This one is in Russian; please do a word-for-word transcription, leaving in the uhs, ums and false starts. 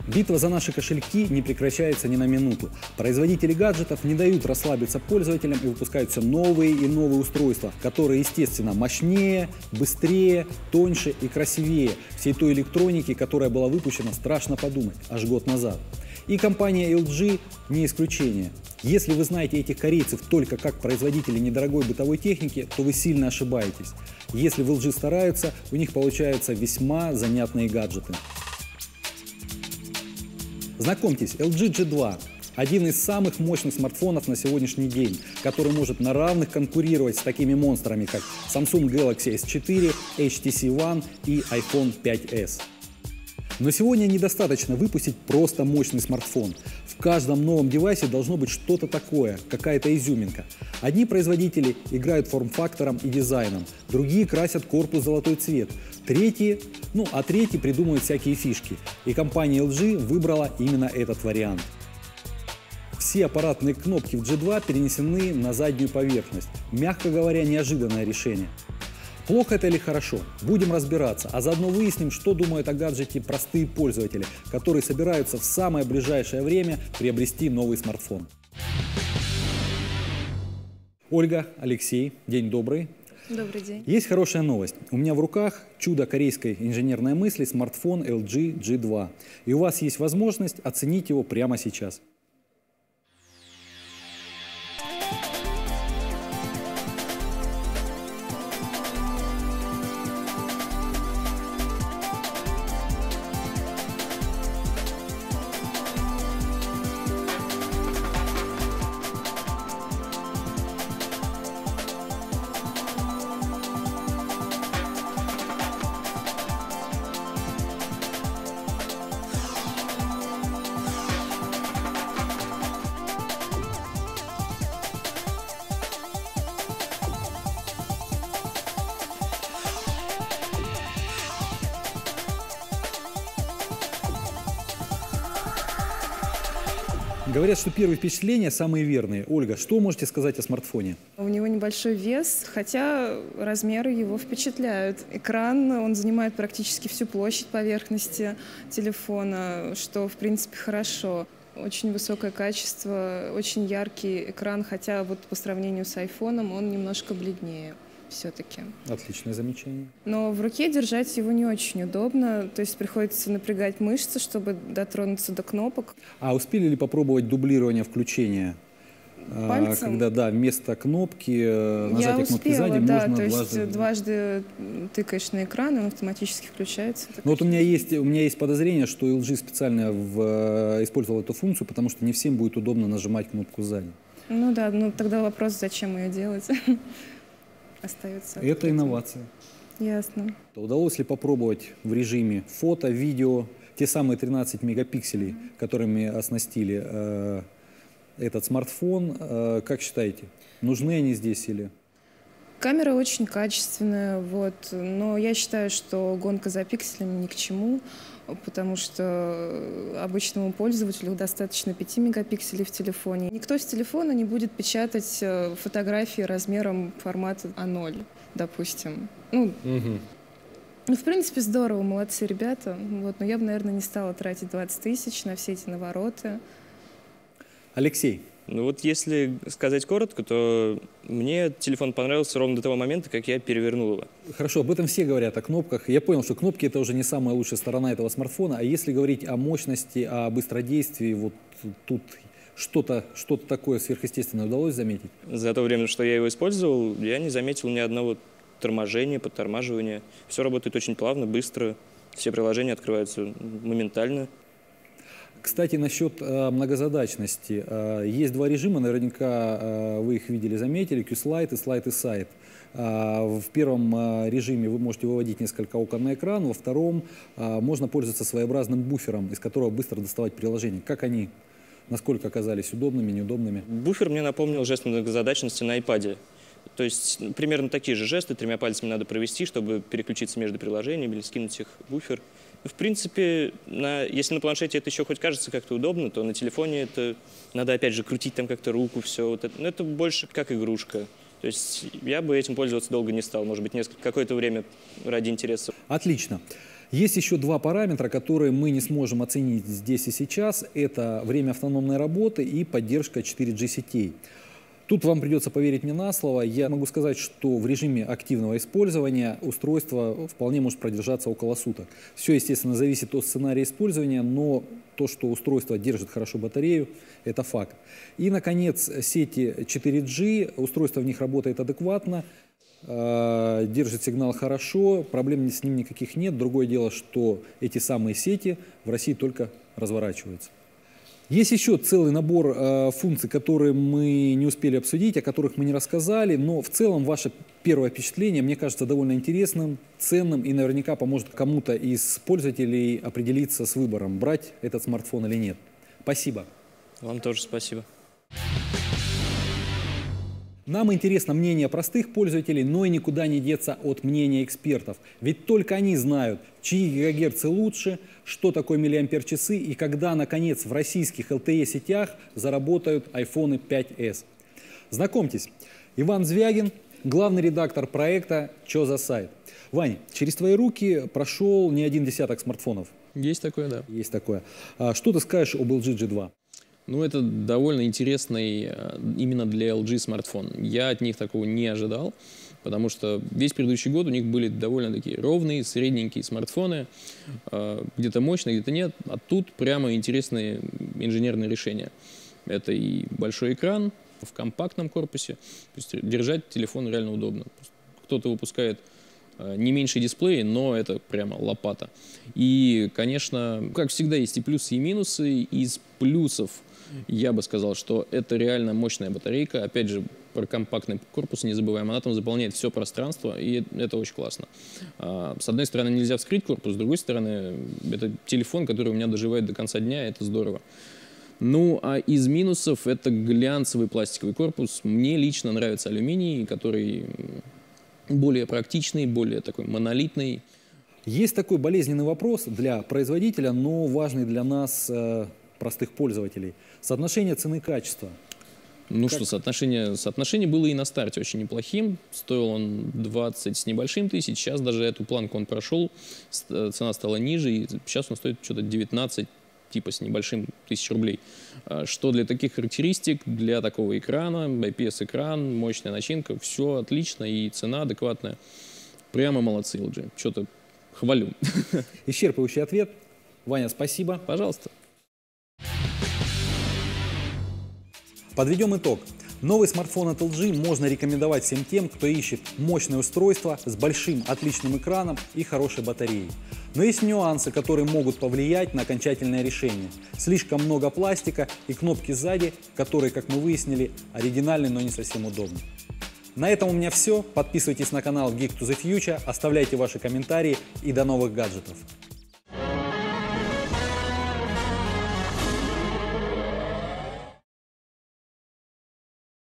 Битва за наши кошельки не прекращается ни на минуту. Производители гаджетов не дают расслабиться пользователям и выпускают все новые и новые устройства, которые, естественно, мощнее, быстрее, тоньше и красивее всей той электроники, которая была выпущена, страшно подумать, аж год назад. И компания эл джи не исключение. Если вы знаете этих корейцев только как производители недорогой бытовой техники, то вы сильно ошибаетесь. Если в эл джи стараются, у них получаются весьма занятные гаджеты. Знакомьтесь, эл джи джи два – один из самых мощных смартфонов на сегодняшний день, который может на равных конкурировать с такими монстрами, как Samsung Galaxy эс четыре, эйч ти си One и айфон пять эс. Но сегодня недостаточно выпустить просто мощный смартфон. В каждом новом девайсе должно быть что-то такое, какая-то изюминка. Одни производители играют форм-фактором и дизайном, другие красят корпус в золотой цвет, третьи, ну а третьи придумывают всякие фишки. И компания эл джи выбрала именно этот вариант. Все аппаратные кнопки в джи два перенесены на заднюю поверхность. Мягко говоря, неожиданное решение. Плохо это или хорошо? Будем разбираться, а заодно выясним, что думают о гаджете простые пользователи, которые собираются в самое ближайшее время приобрести новый смартфон. Ольга, Алексей, день добрый. Добрый день. Есть хорошая новость. У меня в руках чудо корейской инженерной мысли смартфон эл джи джи два. И у вас есть возможность оценить его прямо сейчас. Говорят, что первые впечатления самые верные. Ольга, что можете сказать о смартфоне? У него небольшой вес, хотя размеры его впечатляют. Экран, он занимает практически всю площадь поверхности телефона, что в принципе хорошо. Очень высокое качество, очень яркий экран, хотя вот по сравнению с айфоном он немножко бледнее все-таки. Отличное замечание. Но в руке держать его не очень удобно, то есть приходится напрягать мышцы, чтобы дотронуться до кнопок. А успели ли попробовать дублирование включения? Пальцем? Когда, да, вместо кнопки, нажатия Я кнопки успела, сзади, да, можно то есть дважды... дважды тыкаешь на экран, и он автоматически включается. Ну, вот у меня есть, у меня есть подозрение, что эл джи специально в, использовал эту функцию, потому что не всем будет удобно нажимать кнопку сзади. Ну да, ну тогда вопрос, зачем ее делать? Остается. Это инновация. Ясно. Удалось ли попробовать в режиме фото, видео, те самые тринадцать мегапикселей, mm-hmm. которыми оснастили э, этот смартфон? Э, как считаете, нужны они здесь или... Камера очень качественная, вот, но я считаю, что гонка за пикселями ни к чему, потому что обычному пользователю достаточно пяти мегапикселей в телефоне. Никто с телефона не будет печатать фотографии размером формата а ноль, допустим. Ну, угу. ну, в принципе, здорово, молодцы ребята, вот, но я бы, наверное, не стала тратить двадцать тысяч на все эти навороты. Алексей. Ну вот если сказать коротко, то мне телефон понравился ровно до того момента, как я перевернул его. Хорошо, об этом все говорят, о кнопках. Я понял, что кнопки — это уже не самая лучшая сторона этого смартфона. А если говорить о мощности, о быстродействии, вот тут что-то что-то такое сверхъестественное удалось заметить? За то время, что я его использовал, я не заметил ни одного торможения, подтормаживания. Все работает очень плавно, быстро. Все приложения открываются моментально. Кстати, насчет э, многозадачности. Э, есть два режима, наверняка э, вы их видели, заметили, Q-Slide и Slide и Side. Э, в первом э, режиме вы можете выводить несколько окон на экран, во втором э, можно пользоваться своеобразным буфером, из которого быстро доставать приложение. Как они, насколько оказались удобными, неудобными? Буфер мне напомнил жест многозадачности на iPad. То есть примерно такие же жесты тремя пальцами надо провести, чтобы переключиться между приложениями или скинуть их в буфер. В принципе, на, если на планшете это еще хоть кажется как-то удобно, то на телефоне это надо опять же крутить там как-то руку, все. Вот это, ну, это больше как игрушка. То есть я бы этим пользоваться долго не стал, может быть, несколько, какое-то время ради интереса. Отлично. Есть еще два параметра, которые мы не сможем оценить здесь и сейчас. Это время автономной работы и поддержка четыре джи сетей. Тут вам придется поверить мне на слово. Я могу сказать, что в режиме активного использования устройство вполне может продержаться около суток. Все, естественно, зависит от сценария использования, но то, что устройство держит хорошо батарею, это факт. И, наконец, сети четыре джи, устройство в них работает адекватно, э, держит сигнал хорошо, проблем с ним никаких нет. Другое дело, что эти самые сети в России только разворачиваются. Есть еще целый набор э, функций, которые мы не успели обсудить, о которых мы не рассказали, но в целом ваше первое впечатление, мне кажется, довольно интересным, ценным и наверняка поможет кому-то из пользователей определиться с выбором, брать этот смартфон или нет. Спасибо. Вам тоже спасибо. Нам интересно мнение простых пользователей, но и никуда не деться от мнения экспертов. Ведь только они знают, чьи гигагерцы лучше, что такое миллиампер-часы и когда, наконец, в российских эл ти и-сетях заработают айфон пять эс. Знакомьтесь, Иван Звягин, главный редактор проекта «Чё за сайт?». Вань, через твои руки прошел не один десяток смартфонов. Есть такое, да. Есть такое. А что ты скажешь об эл джи джи два? Ну, это довольно интересный именно для эл джи смартфон. Я от них такого не ожидал, потому что весь предыдущий год у них были довольно такие ровные, средненькие смартфоны, где-то мощные, где-то нет. А тут прямо интересные инженерные решения. Это и большой экран в компактном корпусе, то есть держать телефон реально удобно. Кто-то выпускает не меньше дисплея, но это прямо лопата. И, конечно, как всегда, есть и плюсы, и минусы. Из плюсов я бы сказал, что это реально мощная батарейка. Опять же, про компактный корпус не забываем. Она там заполняет все пространство, и это очень классно. С одной стороны, нельзя вскрыть корпус, с другой стороны, это телефон, который у меня доживает до конца дня, это здорово. Ну, а из минусов это глянцевый пластиковый корпус. Мне лично нравится алюминий, который более практичный, более такой монолитный. Есть такой болезненный вопрос для производителя, но важный для нас, э, простых пользователей. Соотношение цены-качества. Ну как? что, соотношение, соотношение было и на старте очень неплохим. Стоил он двадцать с небольшим тысяч. Сейчас даже эту планку он прошел. Цена стала ниже. И сейчас он стоит что-то девятнадцать типа с небольшим тысяч рублей. Что для таких характеристик, для такого экрана, ай пи эс-экран, мощная начинка, все отлично и цена адекватная. Прямо молодцы эл джи. Что-то хвалю. Исчерпывающий ответ. Ваня, спасибо. Пожалуйста. Подведем итог. Новый смартфон от эл джи можно рекомендовать всем тем, кто ищет мощное устройство с большим отличным экраном и хорошей батареей. Но есть нюансы, которые могут повлиять на окончательное решение. Слишком много пластика и кнопки сзади, которые, как мы выяснили, оригинальны, но не совсем удобны. На этом у меня все. Подписывайтесь на канал Geek to the Future, оставляйте ваши комментарии и до новых гаджетов.